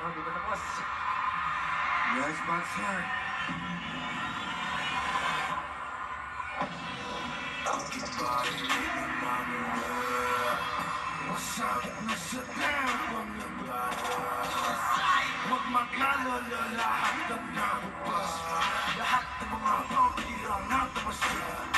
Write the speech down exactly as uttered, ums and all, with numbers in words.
Oh, dito na, boss. Yes, Boxer. Bakit ba hindi namin masakit na sa tempong labas? Huwag mag-alala, lahat ng nabubas. Lahat ng mga pagkirang natabas.